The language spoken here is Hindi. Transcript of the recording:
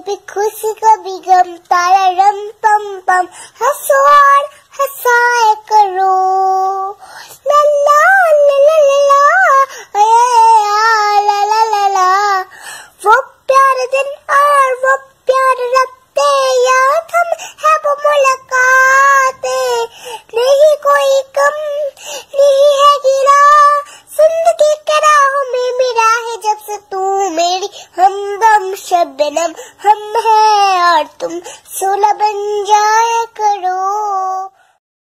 कभी खुशी कभी गम, तारा रम पम पम, हंसो और हंसाए करो, ला ला ला ला ला ला,